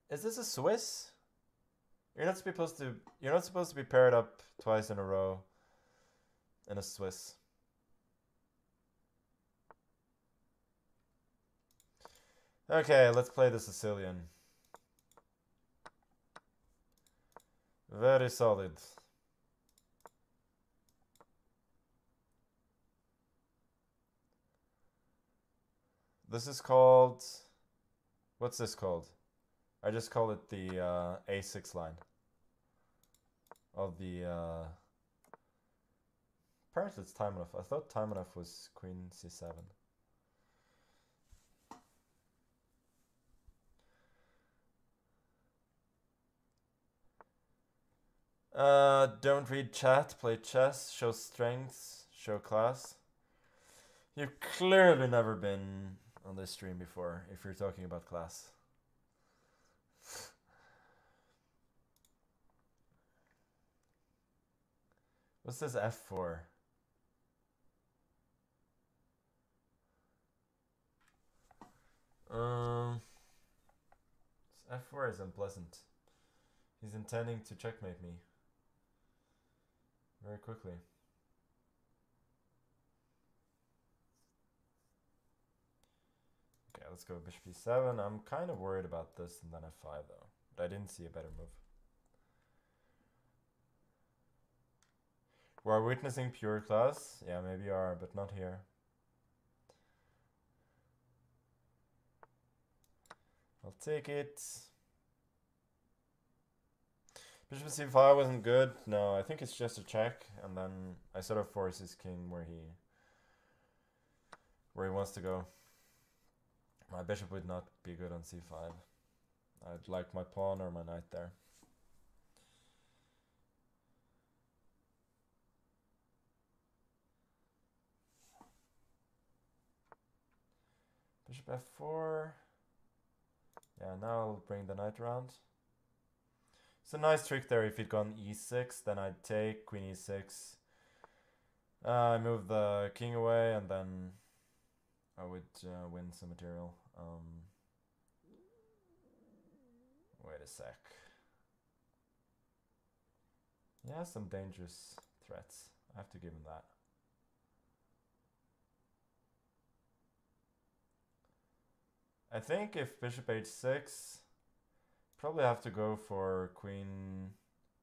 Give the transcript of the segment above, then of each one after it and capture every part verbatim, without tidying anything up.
Is this a Swiss? You're not supposed to. You're not supposed to be paired up twice in a row in a Swiss. Okay, let's play the Sicilian. Very solid. This is called... What's this called? I just call it the uh, A six line. Of the... Uh... Apparently it's Taimanov. I thought Taimanov was Queen C seven. Uh, don't read chat, play chess, show strengths, show class. You've clearly never been on this stream before, if you're talking about class. What's this F for? Um, this F four is unpleasant. He's intending to checkmate me very quickly. Okay, let's go bishop e seven. I'm kind of worried about this and then f five though, but I didn't see a better move. We're witnessing pure class. Yeah, maybe you are, but not here. I'll take it. Bishop c five wasn't good. No, I think it's just a check, and then I sort of force his king where he where he wants to go. My bishop would not be good on c five. I'd like my pawn or my knight there. Bishop f four. Yeah, now I'll bring the knight around. It's a nice trick there. If he'd gone e six, then I'd take queen e six. Uh, I move the king away, and then I would uh, win some material. Um, wait a sec. He has some dangerous threats. I have to give him that. I think if bishop h six, probably have to go for queen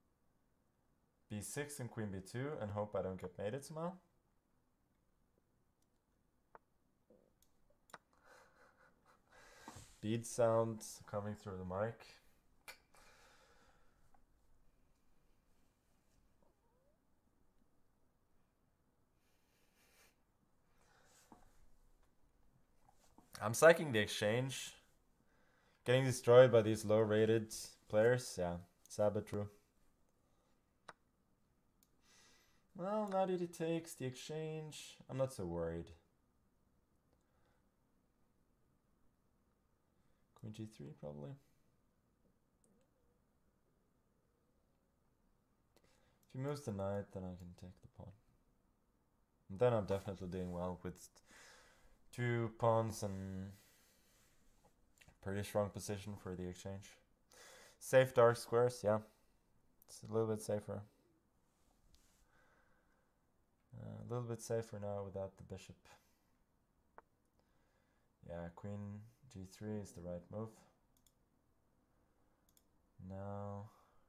b six and queen b two and hope I don't get mated somehow. Bead sounds coming through the mic. I'm psyching the exchange. Getting destroyed by these low-rated players. Yeah, sad but true. Well, now that he takes the exchange, I'm not so worried. Queen g three, probably. If he moves the knight, then I can take the pawn. And then I'm definitely doing well with two pawns and pretty strong position for the exchange. Safe dark squares, yeah. It's a little bit safer. Uh, a little bit safer now without the bishop. Yeah, queen g three is the right move. Now...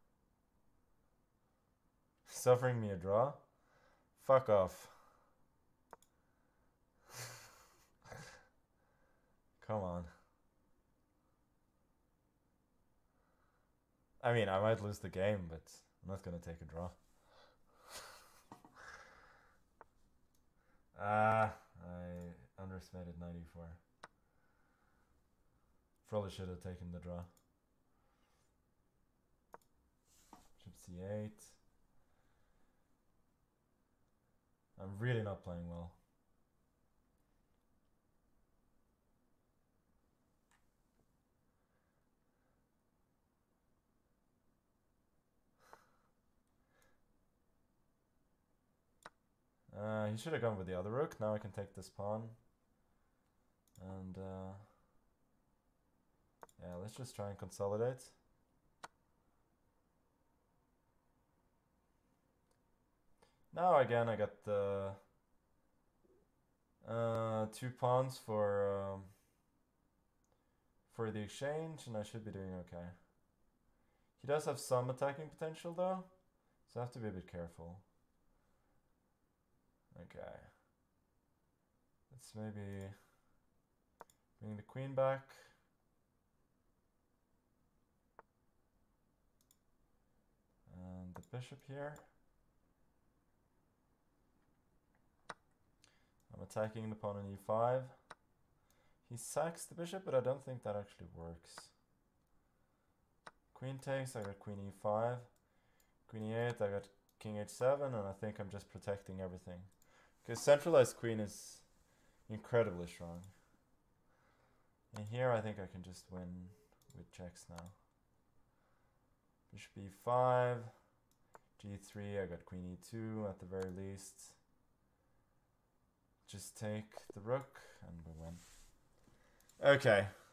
Suffering me a draw? Fuck off. Come on. I mean, I might lose the game, but I'm not gonna take a draw. Ah, I underestimated knight e four. Probably should have taken the draw. Bishop c eight. I'm really not playing well. Uh, he should have gone with the other rook. Now I can take this pawn. And uh, yeah, let's just try and consolidate. Now again I got the uh, two pawns for um, for the exchange, and I should be doing okay. He does have some attacking potential though, so I have to be a bit careful. Okay. Let's maybe bring the queen back. And the bishop here. I'm attacking the pawn on e five. He sacks the bishop, but I don't think that actually works. Queen takes, I got queen e five. Queen e eight, I got king h seven, and I think I'm just protecting everything. Because centralized queen is incredibly strong. And here I think I can just win with checks now. Bishop e five, g three, I got queen e two at the very least. Just take the rook and we win. Okay.